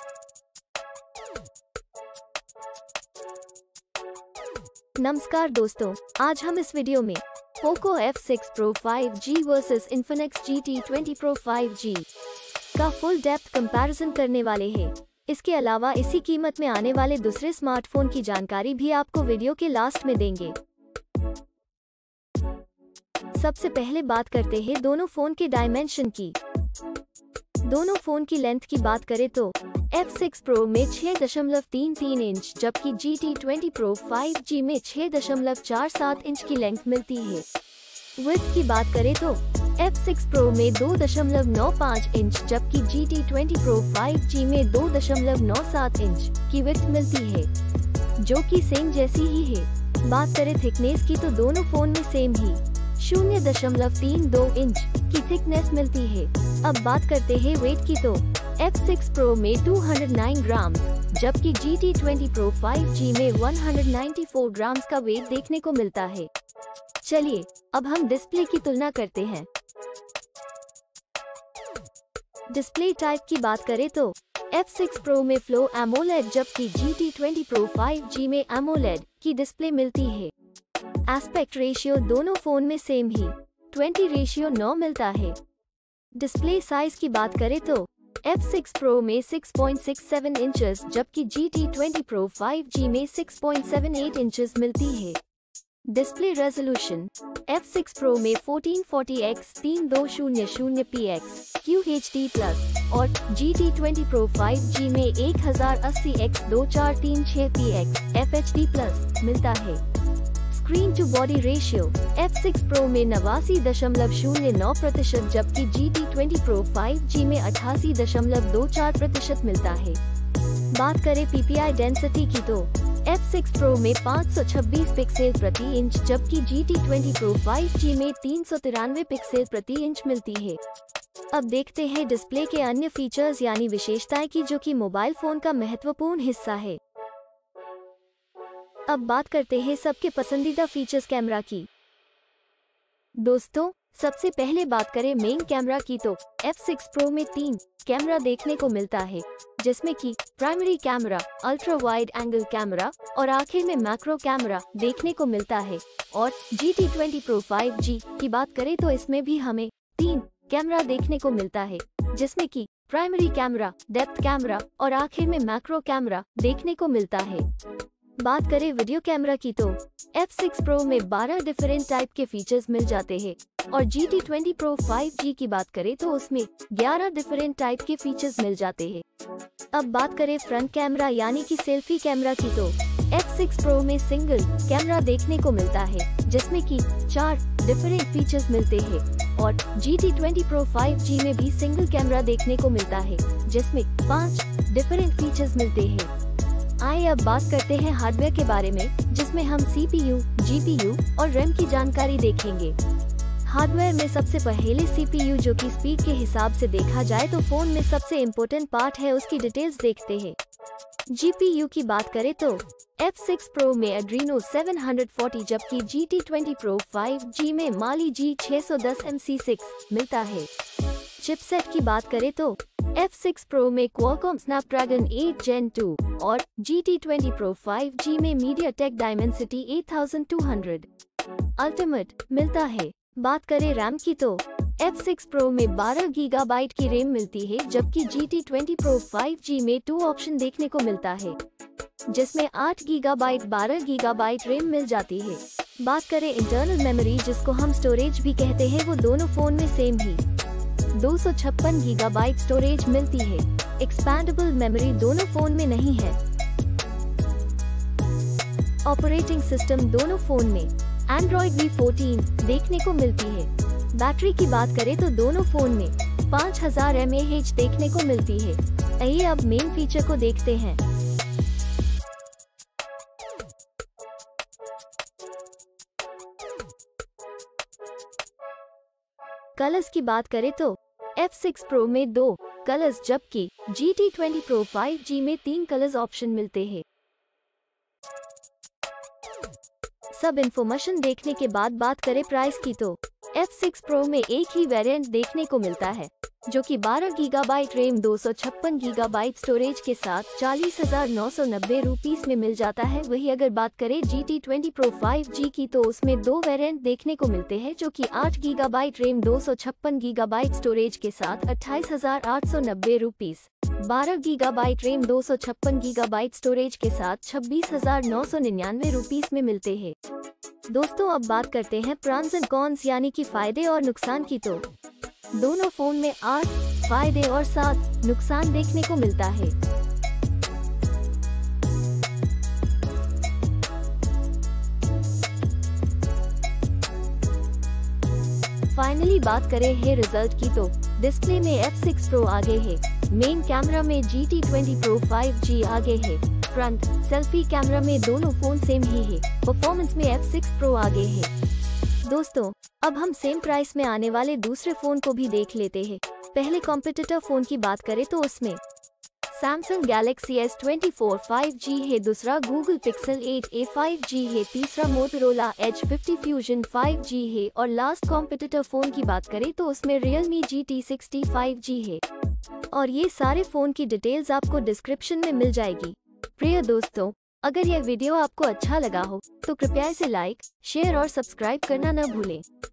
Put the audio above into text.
नमस्कार दोस्तों, आज हम इस वीडियो में Poco F6 Pro 5G versus Infinix GT20 Pro 5G का फुल डेप्थ कंपैरिजन करने वाले हैं। इसके अलावा इसी कीमत में आने वाले दूसरे स्मार्टफोन की जानकारी भी आपको वीडियो के लास्ट में देंगे। सबसे पहले बात करते हैं दोनों फोन के डायमेंशन की। दोनों फोन की लेंथ की बात करें तो F6 Pro में 6.33 इंच जबकि GT20 Pro 5G में 6.47 इंच की लेंथ मिलती है। विड्थ की बात करें तो F6 Pro में 2.95 इंच जबकि GT20 Pro 5G में 2.97 इंच की विड्थ मिलती है, जो कि सेम जैसी ही है। बात करें थिकनेस की तो दोनों फोन में सेम ही 0.32 इंच की थिकनेस मिलती है। अब बात करते हैं वेट की तो F6 Pro में 209 ग्राम जबकि GT20 Pro 5G में 194 ग्राम का वेट देखने को मिलता है। चलिए अब हम डिस्प्ले की तुलना करते हैं। डिस्प्ले टाइप की बात करें तो F6 Pro में फ्लो AMOLED जबकि GT20 Pro 5G में AMOLED की डिस्प्ले मिलती है। एस्पेक्ट रेशियो दोनों फोन में सेम ही 20:9 मिलता है। डिस्प्ले साइज की बात करें तो F6 Pro में 6.67 इंचेस जबकि GT20 Pro 5G में 6.78 इंचेस मिलती है। डिस्प्ले रेजोल्यूशन F6 Pro में 1440x3200px QHD+ और GT20 Pro 5G में 1080x2436px FHD+ मिलता है। Screen to body ratio F6 Pro में 89.09% जबकि GT20 Pro 5G में 88.24% मिलता है। बात करें PPI डेंसिटी की तो F6 Pro में 526 पिक्सल प्रति इंच जबकि GT20 Pro 5G में 393 पिक्सल प्रति इंच मिलती है। अब देखते हैं डिस्प्ले के अन्य फीचर्स यानी विशेषताएं की, जो कि मोबाइल फोन का महत्वपूर्ण हिस्सा है। अब बात करते हैं सबके पसंदीदा फीचर्स कैमरा की। दोस्तों, सबसे पहले बात करें मेन कैमरा की तो F6 Pro में 3 कैमरा देखने को मिलता है, जिसमें कि primary camera, ultra wide angle camera और आखिर में मैक्रो कैमरा देखने को मिलता है। और GT20 Pro 5G की बात करें तो इसमें भी हमें 3 कैमरा देखने को मिलता है, जिसमें कि प्राइमरी कैमरा, डेप्थ कैमरा और आखिर में मैक्रो कैमरा देखने को मिलता है। बात करें वीडियो कैमरा की तो F6 Pro में 12 डिफरेंट टाइप के फीचर्स मिल जाते हैं और GT20 Pro 5G की बात करें तो उसमें 11 डिफरेंट टाइप के फीचर्स मिल जाते हैं। अब बात करें फ्रंट कैमरा यानी कि सेल्फी कैमरा की तो F6 Pro में सिंगल कैमरा देखने को मिलता है, जिसमें कि 4 डिफरेंट फीचर्स मिलते हैं और GT20 Pro 5G में भी सिंगल कैमरा देखने को मिलता है, जिसमें 5 डिफरेंट फीचर्स मिलते हैं। आइए अब बात करते हैं हार्डवेयर के बारे में, जिसमें हम CPU, GPU और RAM की जानकारी देखेंगे। हार्डवेयर में सबसे पहले CPU, जो कि स्पीड के हिसाब से देखा जाए तो फोन में सबसे इम्पोर्टेंट पार्ट है, उसकी डिटेल्स देखते हैं। GPU की बात करें तो F6 Pro में Adreno 740 जबकि GT20 Pro 5G में Mali G610 MC6 मिलता है। चिपसेट की बात करें तो F6 Pro में Qualcomm Snapdragon 8 Gen 2 और GT20 Pro 5G में MediaTek Dimensity 8200 Ultimate मिलता है। बात करें रैम की तो F6 Pro में 12 GB की रैम मिलती है जबकि GT20 Pro 5G में 2 ऑप्शन देखने को मिलता है, जिसमें 8 GB 12 GB रैम मिल जाती है। बात करें इंटरनल मेमोरी, जिसको हम स्टोरेज भी कहते हैं, वो दोनों फोन में सेम ही 256 GB स्टोरेज मिलती है। एक्सपैंडेबल मेमोरी दोनों फोन में नहीं है। ऑपरेटिंग सिस्टम दोनों फोन में Android V14 देखने को मिलती है। बैटरी की बात करें तो दोनों फोन में 5000 mAh देखने को मिलती है। आइए अब मेन फीचर को देखते हैं। कलर्स की बात करें तो F6 Pro में 2 कलर्स जबकि GT20 Pro 5G में 3 कलर्स ऑप्शन मिलते हैं। सब इन्फॉर्मेशन देखने के बाद बात करें प्राइस की तो F6 Pro में एक ही वेरिएंट देखने को मिलता है, जो कि 12 गीगाबाइट रैम 256 गीगाबाइट स्टोरेज के साथ 40,990 रुपीस में मिल जाता है। वही अगर बात करें GT20 Pro 5G की, तो उसमें दो वेरिएंट देखने को मिलते हैं, जो कि 8 गीगाबाइट रैम 256 गीगाबाइट स्टोरेज के साथ 28,890 rupees, 12 gigabyte RAM 256 gigabyte storage के साथ 26,999 रुपीस में मिलते हैं। दोस्तों, अब बात करते हैं प्रॉन्स एंड कॉन्स यानी कि फायदे और नुकसान की। तो दोनों फोन में 8 फायदे और 7 नुकसान देखने को मिलता है। फाइनली बात करें है रिजल्ट की, तो डिस्प्ले में F6 Pro आगे है, मेन कैमरा में GT20 Pro 5G आगे है, फ्रंट सेल्फी कैमरा में दोनों फोन सेम ही है, परफॉर्मेंस में F6 Pro आगे है। दोस्तों, अब हम सेम प्राइस में आने वाले दूसरे फोन को भी देख लेते हैं। पहले कॉम्पिटिटर फोन की बात करें तो उसमें Samsung Galaxy S24 5G है, दूसरा Google Pixel 8a 5G है, तीसरा Motorola Edge 50 Fusion 5G है, और लास्ट कॉम्पिटिटर फोन की बात करें तो उसमें Realme GT60 5G है। और ये सारे फोन की डिटेल्स आपको डिस्क्रिप्शन में मिल जाएगी। प्रिय दोस्तों, अगर यह वीडियो आपको अच्छा लगा हो तो कृपया इसे लाइक, शेयर और सब्सक्राइब करना न भूलें।